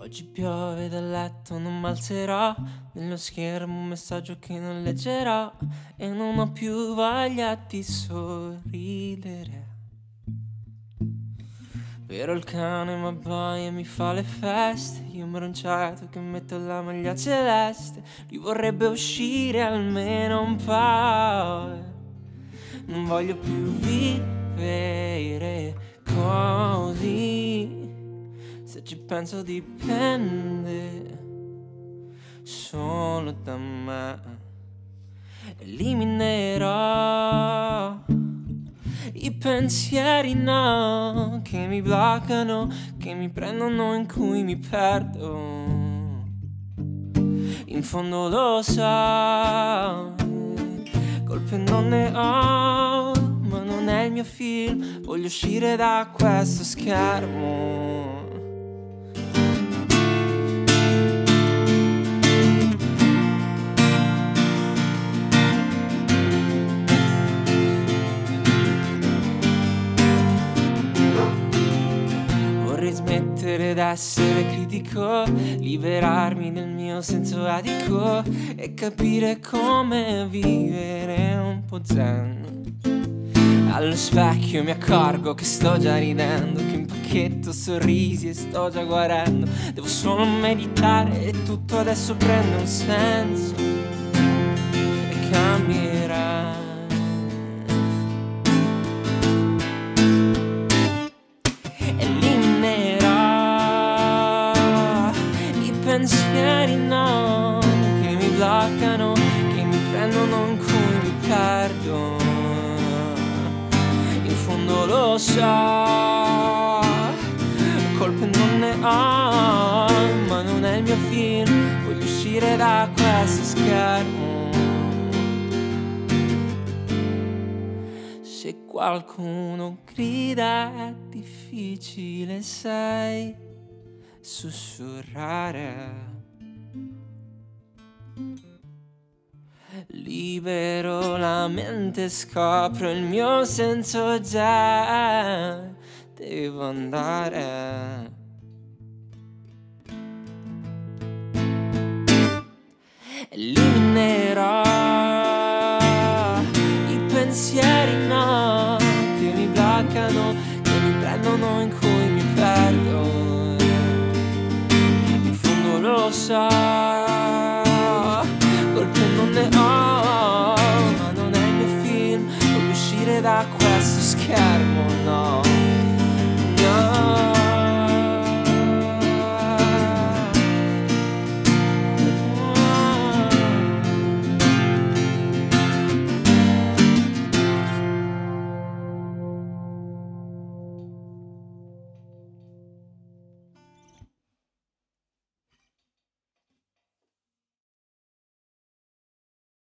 Oggi piove dal letto, non m'alzerò. Nello schermo un messaggio che non leggerò. E non ho più voglia di sorridere. Però il cane m'abbaia e mi fa le feste. Io imbronciato che metto la maglia celeste. Lui vorrebbe uscire almeno un po'. Non voglio più vivere così. Se ci penso dipende solo da me. Eliminerò i pensieri no, che mi bloccano, che mi prendono, in cui mi perdo. In fondo lo so, colpe non ne ho, ma non è il mio film. Voglio uscire da questo schermo. Vorrei smettere d'essere critico, liberarmi del mio senso atico e capire come vivere un po' zen. Allo specchio mi accorgo che sto già ridendo, che impacchetto sorrisi e sto già guarendo. Devo solo meditare e tutto adesso prende un senso e cambierà. Pensieri no, che mi bloccano, che mi prendono, in cui mi perdo. In fondo lo so, colpe non ne ho, ma non è il mio film. Voglio uscire da questo schermo. Se qualcuno grida è difficile, sai, sussurrare. Libero la mente, scopro il mio senso già. Devo andare. Eliminerò i pensieri no, che mi bloccano, che mi prendono, in cui mi perdo. Lo so, colpe non ne ho, ma non è il mio film. Voglio uscire da questo schermo.